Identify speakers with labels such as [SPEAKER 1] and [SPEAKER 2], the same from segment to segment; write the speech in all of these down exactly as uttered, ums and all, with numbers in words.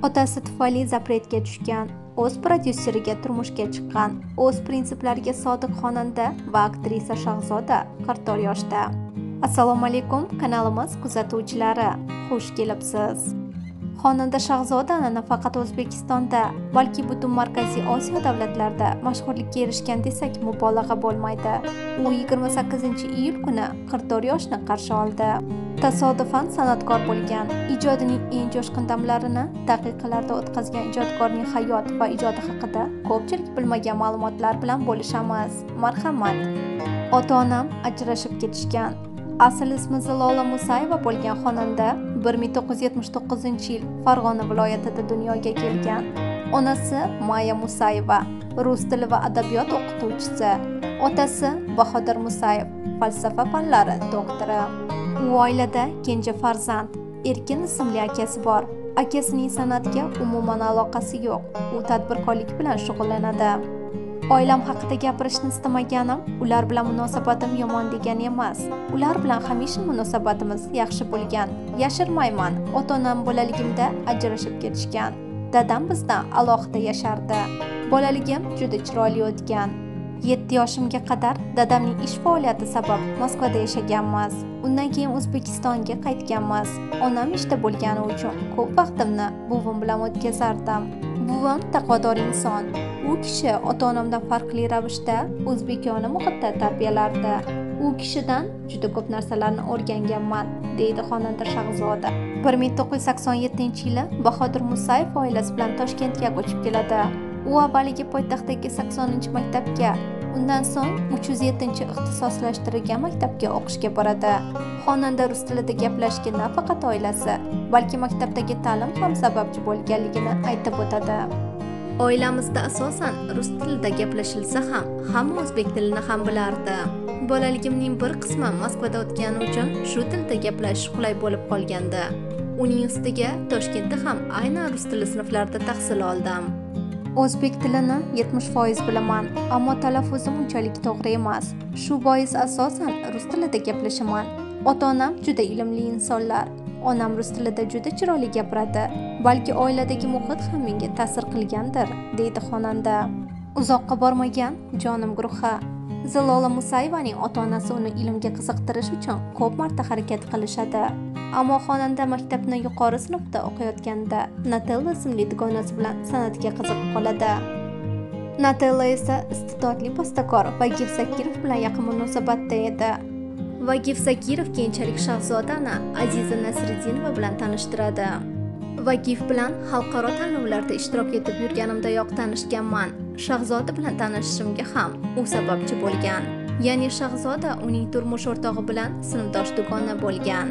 [SPEAKER 1] Otasi tufayli zapretga tushgan, o'z prodyuseriga turmushga chiqqan, o'z prinsiplariga sodiq xonanda va aktrisa Shahzoda qirq to'rt yoshda. Assalomu alaykum, kanalimiz kuzatuvchilari, xush kelibsiz. Xonanda Shahzoda nafaqat O'zbekistonda, balki butun Markaziy Osiyo davlatlarida mashhurlikka erishgan desak mubolag'a bo'lmaydi. U yigirma sakkizinchi iyul kuni qirq to'rt yoshni qarshi oldi. Tasodifan san'atkor bo'lgan, ijodining eng jo'shqin damlarini daqiqalarda o'tkazgan ijodkorning hayot va ijodi haqida ko'pchilik bilmagan ma'lumotlar bilan bo'lishamiz. Marhamat. Ota-onam ajrashib ketishgan. Asl ismi Zilola Musayeva bo'lgan xonanda bir ming to'qqiz yuz yetmish to'qqizinchi yil Farg'ona viloyatida dunyoga kelgan. Onasi Maya Musayeva, rus tili va adabiyot o'qituvchisi. Otasi Bahodir Musayev, falsafa fanlari doktori. U oilada kenja farzand. Erkin ismli akasi bor. Akasining san'atga umuman aloqasi yo'q. U tadbirkorlik bilan shug'ullanadi. Oilam haqida gapirishni istamaganim, ular bilan munosabatim yomon degani emas. Ular bilan hamisha munosabatimiz yaxshi bo'lgan. Yashirmayman, ota-onam bolaligimda ajrashib ketishgan. Dadam bizdan alohida yashardi. Bolaligim juda chiroyli o'tgan. yetti yoshimga qadar dadamning ish faoliyati sabab Moskvada yashaganmiz. Undan keyin O'zbekistonga qaytganmiz. Onam ishda bo'lgani uchun ko'p vaqtimni buvim bilan o'tkazardim. Buvim taqvodor inson. U kishi ota-onamdan farqli ravishda o'zbekona muhitda tarbiyalardi. U kishidan juda ko'p narsalarni o'rganganman, deydi xonanda Shahzoda. bir ming to'qqiz yuz sakson yettinchi yili Bahodir Musayev oilasi bilan Toshkentga ko'chib keladi. U avvaliga poytaxtdagi saksoninchi maktabga, undan so'ng uch yuz yettinchi ixtisoslashtirilgan maktabga o'qishga boradi. Xonanda rus tilida gaplashishga nafaqat oilasi, balki maktabdagi ta'lim ham sababchi bo'lganligini aytib o'tadi. Oilamizda asosan rus tilida gaplashilsa ham, hamma o'zbek tilini ham bilardi. Bolaligimning bir qismi Moskvada o'tgani uchun shu tilda gaplashish qulay bo'lib qolgandi. Uning ustiga Toshkentda ham aynan rus tili sinflarida tahsil oldim. O'zbek tilini yetmish foiz bilaman, ammo talaffuzim unchalik to'g'ri emas. Shu bois asosan rus tilida gaplashaman. Ota-onam juda ilmli insonlar. Onam rus tilida juda chiroyli gapiradi. Balki oiladagi muhit ham menga ta'sir qilgandir, deydi xonanda. Uzoqqa bormagan jonim guruhi. Zilola Musayevaning ota-onasi uni ilmga qiziqtirish uchun ko'p marta harakat qilishadi. Ammo xonanda maktabni yuqori sinfda o'qiyotganda Natella ismli dugonasi bilan san'atga qiziqib qoladi. Natella esa iste'dodli bastakor Vagiv Zakirov bilan yaqin munosabatda edi. Vagiv Zakirov keyinchalik Shahzodani Aziza Nasriddinova bilan tanishtiradi. Vagiv bilan xalqaro tanlovlarda ishtirok etib yurganimdayoq tanishganman. Shahzoda bilan tanishishimga ham u sababchi bo'lgan. Ya'ni Shahzoda uning turmush o'rtog'i bilan sinfdosh dugona bo'lgan.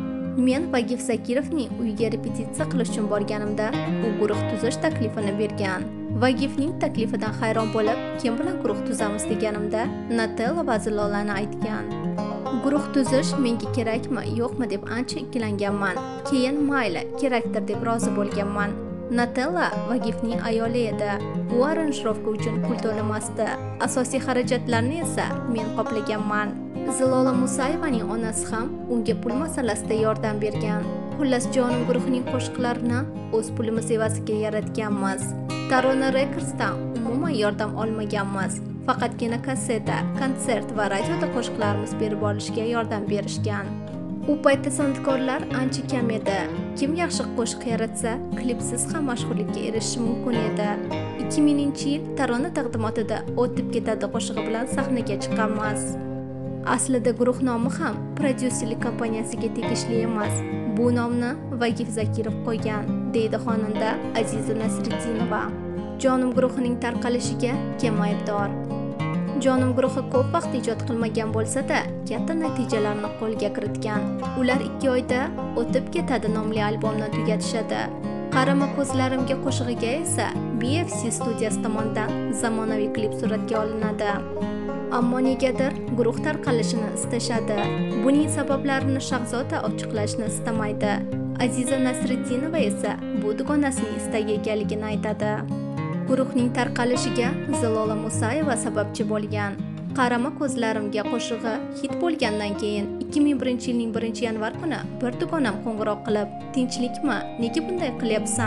[SPEAKER 1] Men Vagiv Zakirovning uyiga repetitsiya qilish uchun borganimda, u guruh tuzish taklifini bergan. Vagivning taklifidan hayron bo'lib, kim bilan guruh tuzamiz deganimda, Natella va Zilolani aytgan. Guruh tuzish menga kerakmi, yo'qmi deb ancha ikkilanganman. Keyin mayli, kerakdir deb rozi bo'lganman. Natella Vagivning ayoli edi. U aranjirovka uchun pul to'lamasdi. Asosiy xarajatlarni esa men qoplaganman. Zilola Musayevaning onasi ham unga pul masalasida yordam bergan. Xullas, jonim guruhining qo'shiqlarini o'z pulimiz evaziga yaratganmiz. Tarona Recordsdan umuman yordam olmaganmiz. Faqatgina kasseta, konsert va radioda qo'shiqlarimiz berib olishga yordam berishgan. U paytda san'atkorlar ancha kam edi. Kim yaxshi qo'shiq yaratsa, klipsiz ham mashhurlikka erishishi mumkin edi. ikki mingchi yil Tarona taqdimotida O'tib ketadi qo'shig'i bilan sahnaga chiqqanmiz. Aslida guruh nomi ham prodyuserlik kompaniyasiga tegishli emas. Bu nomni Vagiv Zakirov qo'ygan, deydi xonanda Aziza Nasriddinova. Jonim guruhining tarqalishiga kim aybdor? Jonim guruhi ko'p vaqt ijod qilmagan bo'lsa-da, katta natijalarni qo'lga kiritgan. Ular ikki oyda O'tib ketadi nomli albomni tugatishadi. Qarama ko'zlarimga qo'shig'iga esa B F C studiyasi tomonidan zamonaviy klip suratga olinadi. Ammo negadir guruh tarqalishini istashadi. Buning sabablarini Shahzoda ochiqlashni istamaydi. Aziza Nasriddinova esa bu dugonasining istagi ekanligini aytadi. Guruhning tarqalishiga Zilola Musayeva sababchi bo'lgan. Qarama ko'zlarimga qo'shig'i hit bo'lgandan keyin ikki ming birinchi yilning birinchi yanvar kuni bir dugonam qo'ng'iroq qilib, "Tinchlikmi? Nega bunday qilyapsan?"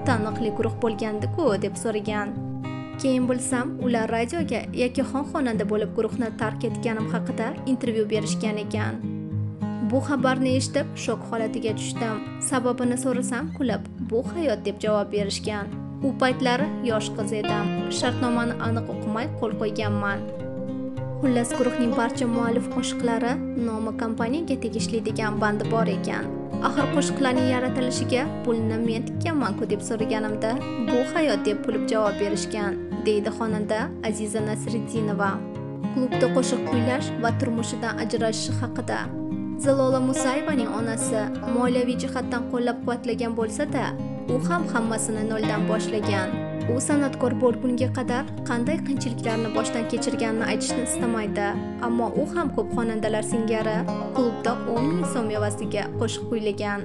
[SPEAKER 1] taniqli guruh bo'lgandi-ku deb so'ragan. Keyin bilsam, ular radioga yakkaxon xonanda bo'lib guruhni tark etganim haqida intervyu berishgan ekan. Bu xabarni eshitib shok holatiga tushdim. Sababini so'rasam kulib, bu hayot deb javob berishgan. U paytlari yosh qiz edim. Shartnomani aniq o'qimay qo'l qo'yganman. Xullas, guruhning barcha muallif qo'shiqlari nomi kompaniyaga tegishli degan bandi bor ekan. Axir qo'shiqlarning yaratilishiga pulni men tikkanman-ku deb so'raganimda, bu hayot deb kulib javob berishgan, deydi xonanda Aziza Nasriddinova. Klubda qo'shiq kuylash va turmushidan ajrashishi haqida. Zilola Musayevaning onasi moliyaviy jihatdan qo'llab-quvvatlagan bo'lsa-da, u ham hammasini noldan boshlagan. U san'atkor bo'lguniga qadar qanday qiyinchiliklarni boshdan kechirganini aytishni istamaydi, ammo u ham ko'p xonandalar singari klubda o'n ming so'm evaziga qo'shiq kuylagan.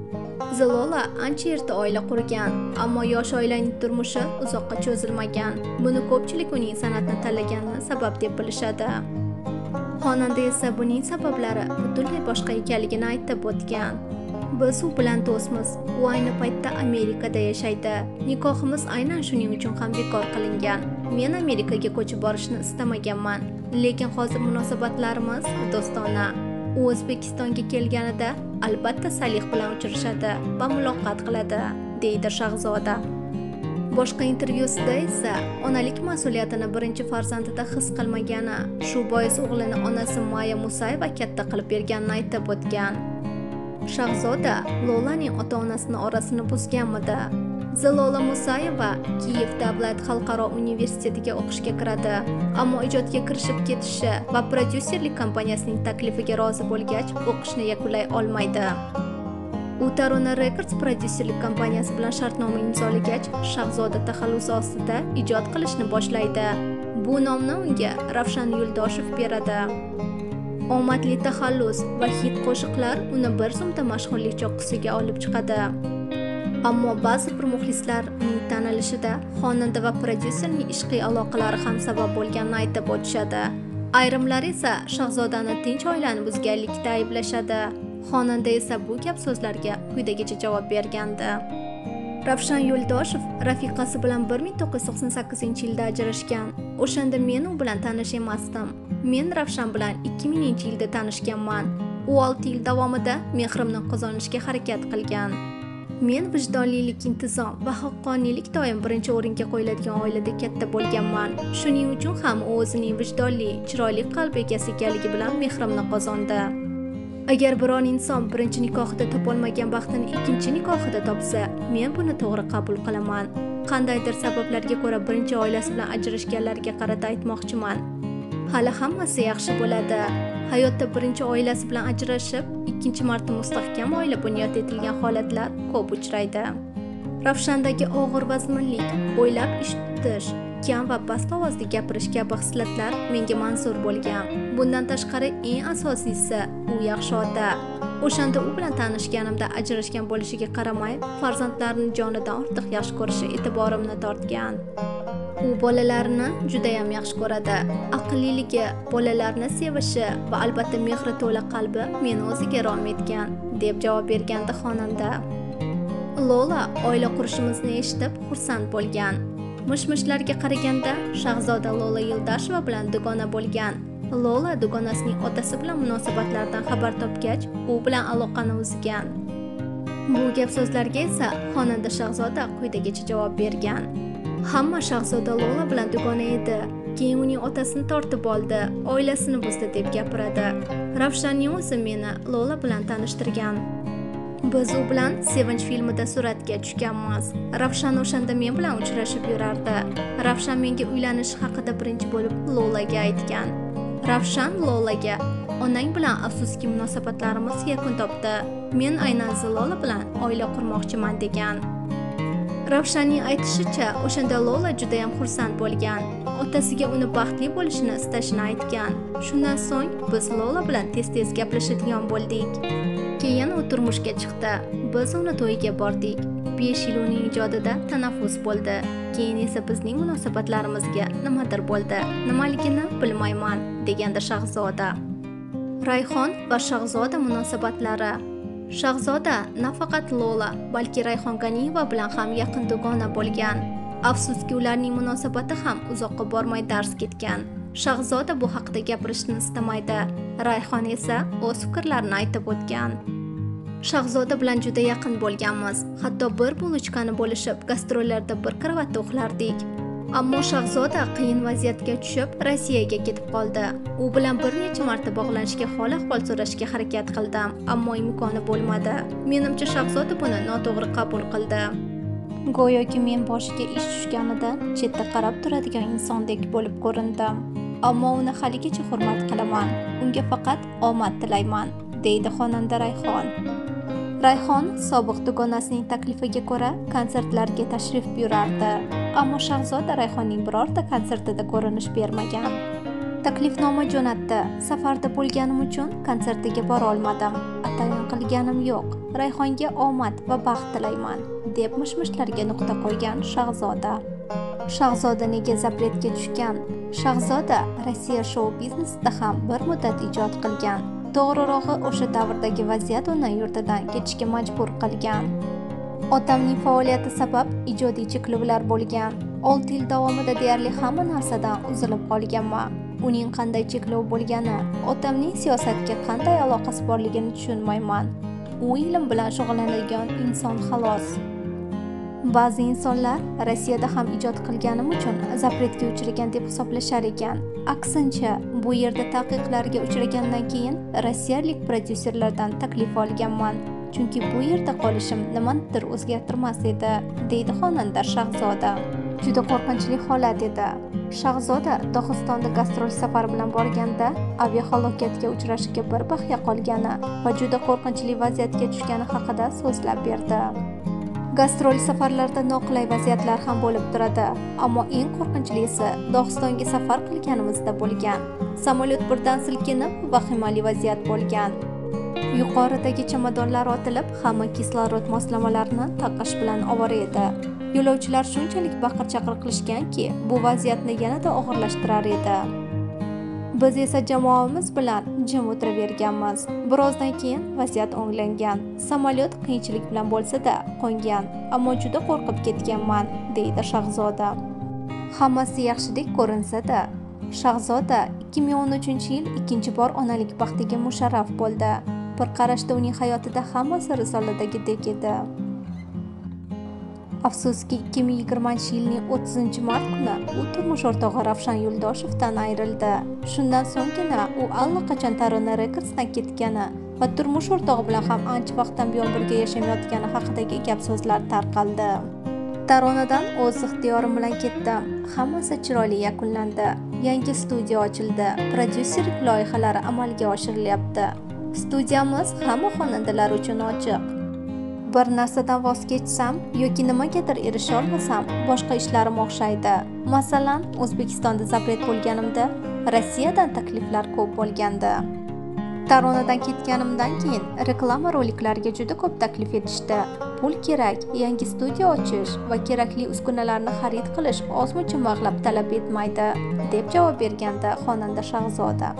[SPEAKER 1] Zilola ancha erta oila qurgan, ammo yosh oilaning turmushi uzoqqa cho'zilmagan. Buni ko'pchilik uning san'atni tanlaganini sabab deb bilishadi. Xonanda esa buning sabablari butunlay boshqa ekanligini aytib o'tgan. Biz u bilan do'stmiz. U ayni paytda Amerikada yashaydi. Nikohimiz aynan shuning uchun ham bekor qilingan. Men Amerikaga ko'chib borishni istamaganman, lekin hozir munosabatlarimiz do'stona. U O'zbekistonga kelganida albatta Salih bilan uchrashadi va muloqot qiladi, deydi Shahzoda. Boshqa intervyusida esa onalik mas'uliyatini birinchi farzandida his qilmagani, shu bois o'g'lini onasi Maya Musayeva katta qilib berganini aytib o'tgan. Shahzoda Lolaning ota-onasini orasini buzganmidi? Zilola Musayeva Kiyev davlat xalqaro universitetiga o'qishga kiradi, ammo ijodga kirishib ketishi va prodyuserlik kompaniyasining taklifiga rozi bo'lgach, o'qishni yakunlay olmaydi. U Tarona Records prodyuserlik kompaniyasi bilan shartnoma imzolagach, Shahzoda taxallusi ostida ijod qilishni boshlaydi. Bu nomni unga Ravshan Yo'ldoshev beradi. Omadli taxallus va hit qo'shiqlar uni bir zumda mashhurlik cho'qqisiga olib chiqadi. Ammo ba'zi bir muxlislar uning tanilishida xonanda va prodyuserning ishqiy aloqalari ham sabab bo'lganini aytib o'tishadi. Ayrimlar esa Shahzodani tinch oilani buzganlikda ayblashadi. Xonanda esa bu gap so'zlarga quyidagicha javob bergandi. Ravshan Yo'ldoshev rafiqasi bilan bir ming to'qqiz yuz to'qson sakkizinchi yilda ajrashgan. O'shanda men u bilan tanish emasdim. Men Ravshan bilan ikki minginchi yilda tanishganman. U olti yil davomida mehrimni qozonishga harakat qilgan. Men vijdonlilik, intizom va haqqoniylik doim birinchi o'ringa qo'yiladigan oilada katta bo'lganman. Shuning uchun ham u o'zining vijdonli, chiroyli qalb egasi ekanligi bilan mehrimni qozondi. Agar biror inson birinchi nikohida topolmagan baxtini ikkinchi nikohida topsa, men buni to'g'ri qabul qilaman. Qandaydir sabablarga ko'ra birinchi oilasi bilan ajrashganlarga qarata aytmoqchiman. Hali hammasi yaxshi bo'ladi. Hayotda birinchi oilasi bilan ajrashib, ikkinchi marta mustahkam oila bunyod etilgan holatlar ko'p uchraydi. Ravshandagi og'ir vazminlik, o'ylab ish tutish, kam va past ovozda gapirish kabi xislatlar menga manzur bo'lgan. Bundan tashqari eng asosiysi, u yaxshi ota. O'shanda u bilan tanishganimda ajrashgan bo'lishiga qaramay, farzandlarini jonidan ortiq yaxshi ko'rishi e'tiborimni tortgan. U bolalarini juda ham yaxshi ko'radi. Aqlliligi, bolalarni sevishi va albatta mehri to'la qalbi meni o'ziga rom etgan, deb javob bergandi xonanda. Lola oila qurishimizni eshitib xursand bo'lgan. Mish-mishlarga qaraganda Shahzoda Lola Yo'ldasheva bilan dugona bo'lgan. Lola dugonasining otasi bilan munosabatlardan xabar topgach, u bilan aloqani uzgan. Bu gap so'zlarga esa xonanda Shahzoda quyidagicha javob bergan. Hamma Shahzoda Lola bilan dugona edi. Keyin uning otasini tortib oldi, oilasini buzdi deb gapiradi. Ravshanning o'zi meni Lola bilan tanishtirgan. Biz u bilan Sevinch filmida suratga tushganmiz. Ravshan o'shanda men bilan uchrashib yurardi. Ravshan menga uylanish haqida birinchi bo'lib Lolaga aytgan. Ravshan Lolaga: "Onang bilan afsuski munosabatlarimiz yakun topdi. Men aynan Zilola bilan oila qurmoqchiman" degan. Ravshanning aytishicha, o'shanda Lola juda ham xursand bo'lgan. Otasiga uni baxtli bo'lishini istashini aytgan. Shundan so'ng biz Lola bilan tez-tez gaplashadigan bo'ldik. Keyin u turmushga chiqdi. Biz uni to'yiga bordik. besh yil uning ijodida tanaffus bo'ldi. Keyin esa bizning munosabatlarimizga nimadir bo'ldi. Nimaligini bilmayman, degandi Shahzoda. Rayhon va Shahzoda munosabatlari. Shahzoda nafaqat Lola, balki Rayhon Ganiyeva bilan ham yaqin dugona bo'lgan. Afsuski, ularning munosabati ham uzoqqa bormay darz ketgan. Shahzoda bu haqida gapirishni istamaydi. Rayhon esa o'z fikrlarini aytib o'tgan. Shahzoda bilan juda yaqin bo'lganmiz. Hatto bir bulochkani bo'lishib, gastrollarda bir karavotda uxlardik. Ammo Shahzoda qiyin vaziyatga tushib, Rossiyaga ketib qoldi. U bilan bir necha marta bog'lanishga, hol-ahvol so'rashga harakat qildim, ammo imkoni bo'lmadi. Menimcha Shahzoda buni noto'g'ri qabul qildi. Go'yoki men boshiga ish tushganidan chetda qarab turadigan insondek bo'lib ko'rindim. Ammo uni haligacha hurmat qilaman. Unga faqat omad tilayman, deydi xonanda Rayhon. Rayhon sobiq dugonasining taklifiga ko'ra konsertlarga tashrif buyurardi, ammo Shahzoda Rayhonning birorta konsertida ko'rinish bermagan. Taklifnoma jo'natdi. Safarda bo'lganim uchun konsertiga bora olmadim. Atayin qilganim yo'q. Rayhonga omad va baxt tilayman, deb mish-mishlarga nuqta qo'ygan Shahzoda. Shahzoda nega zapretga tushgan? Shahzoda Rossiya shou-biznesida ham bir muddat ijod qilgan. To'g'rirog'i, o'sha davrdagi vaziyat uni yurtidan ketishga majbur qilgan. Otamning faoliyati sabab ijodiy cheklovlar bo'lgan. olti yil davomida deyarli hamma narsadan uzilib qolganman. Uning qanday cheklov bo'lgani, otamning siyosatga qanday aloqasi borligini tushunmayman. U ilm bilan shug'ullanadigan inson xolos. Ba'zi insonlar Rossiyada ham ijod qilganim uchun zapretga uchragan deb hisoblashar ekan. Aksincha, bu yerda taqiqlarga uchragandan keyin rossiyalik prodyuserlardan taklif olganman. Chunki bu yerda qolishim nimanidir o'zgartirmas edi, deydi xonanda Shahzoda. Juda qo'rqinchli holat edi. Shahzoda Dog'istonda gastrol safari bilan borganda aviahalokatga uchrashiga bir bahya qolgani va juda qo'rqinchli vaziyatga tushgani haqida so'zlab berdi. Gastrol safarlarda noqulay vaziyatlar ham bo'lib turadi, ammo eng qo'rqinchlisi Dog'istonga safar qilganimizda bo'lgan. Samolyot birdan silkinib, vahimali vaziyat bo'lgan. Yuqoridagi chamadonlar otilib, hamma kislorod moslamalarini taqish bilan ovora edi. Yo'lovchilar shunchalik baqir-chaqir qilishganki, bu vaziyatni yanada og'irlashtirar edi. Biz esa jamoamiz bilan jim o'tiraverganmiz. Birozdan keyin vaziyat o'nglangan. Samolyot qiyinchilik bilan bo'lsa-da qo'ngan, ammo juda qo'rqib ketganman, deydi Shahzoda. Hammasi yaxshidek ko'rinsa-da, Shahzoda ikki ming o'n uchinchi yil ikkinchi bor onalik baxtiga musharraf bo'ldi. Bir qarashda uning hayotida hammasi risoladagidek edi. Afsuski, ikki ming yigirmanchi yilning o'ttizinchi mart kuni u turmush o'rtog'i Ravshan Yo'ldoshevdan ayrildi. Shundan so'nggina u allaqachon Tarona Recordsdan ketgani va turmush o'rtog'i bilan ham ancha vaqtdan buyon birga yashamayotgani haqidagi gap-so'zlar tarqaldi. Taronadan o'z ixtiyorim bilan ketdim. Hammasi chiroyli yakunlandi. Yangi studiya ochildi. Prodyuserlik loyihalari amalga oshirilyapti. Studiyamiz hamma xonandalar uchun ochiq. Bir narsadan voz kechsam yoki nimagadir erisha olmasam, boshqa ishlarim o'xshaydi. Masalan, O'zbekistonda zapret bo'lganimda Rossiyadan takliflar ko'p bo'lgandi. Taronadan ketganimdan keyin reklama roliklariga juda ko'p taklif etishdi. Pul kerak, yangi studiya ochish va kerakli uskunalarni xarid qilish ozmuncha mablag' talab etmaydi, deb javob bergandi xonanda Shahzoda.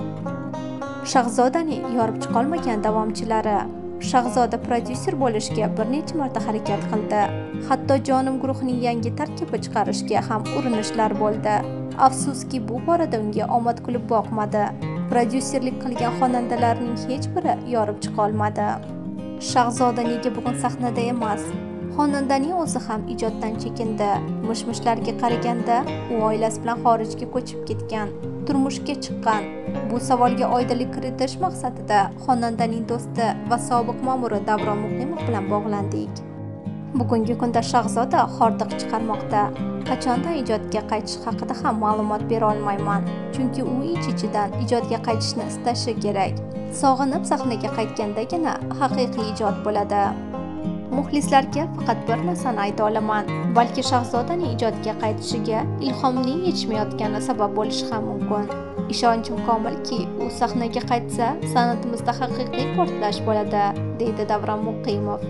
[SPEAKER 1] Shahzodaning yorib chiqolmagan davomchilari. Shahzoda prodyuser bo'lishga bir necha marta harakat qildi. Hatto Jonim guruhining yangi tarkibi chiqarishga ham urinishlar bo'ldi. Afsuski, bu borada unga omad kulib boqmadi. Prodyuserlik qilgan xonandalarning hech biri yorib chiqa olmadi. Shahzoda nega bugun sahnada emas? Xonandaning o'zi ham ijoddan chekindi. Mish-mishlarga qaraganda, u oilasi bilan xorijga ko'chib ketgan, turmushga chiqqan. Bu savolga oydinlik kiritish maqsadida xonandaning do'sti va sobiq ma'muri Davron Muqimov bilan bog'landik. Bugungi kunda Shahzoda hordiq chiqarmoqda. Qachondan ijodga qaytish haqida ham ma'lumot bera olmayman, chunki u ich-ichidan ijodga qaytishni istashi kerak. Sog'inib sahnaga qaytgandagina haqiqiy ijod bo'ladi. Muxlislarga faqat bir narsani ayta olaman, balki Shahzodaning ijodga qaytishiga ilhomning yetishmayotgani sabab bo'lishi ham mumkin. Ishonchim komilki, u sahnaga qaytsa, san'atimizda haqiqiy portlash bo'ladi, deydi Davron Muqimov.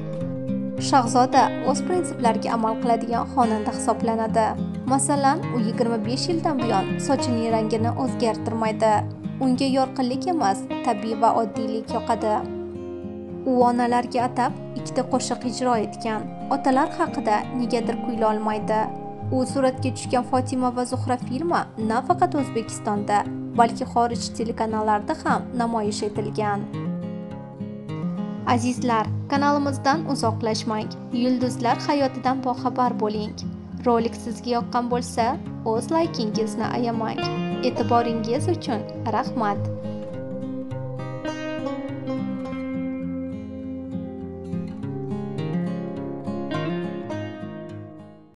[SPEAKER 1] Shahzoda o'z prinsiplariga amal qiladigan xonanda hisoblanadi. Masalan, u yigirma besh yildan buyon sochining rangini o'zgartirmaydi. Unga yorqinlik emas, tabiiy va oddiylik yoqadi. U onalarga atab ikkita qo'shiq ijro etgan. Otalar haqida negadir kuyla olmaydi. U suratga tushgan Fotima va Zuhra filmi nafaqat O'zbekistonda, balki xorij telekanallarida ham namoyish etilgan. Azizlar, kanalimizdan uzoqlashmang. Yulduzlar hayotidan boxabar bo'ling. Rolik sizga yoqqan bo'lsa, o'z laykingizni ayamang. E'tiboringiz uchun rahmat.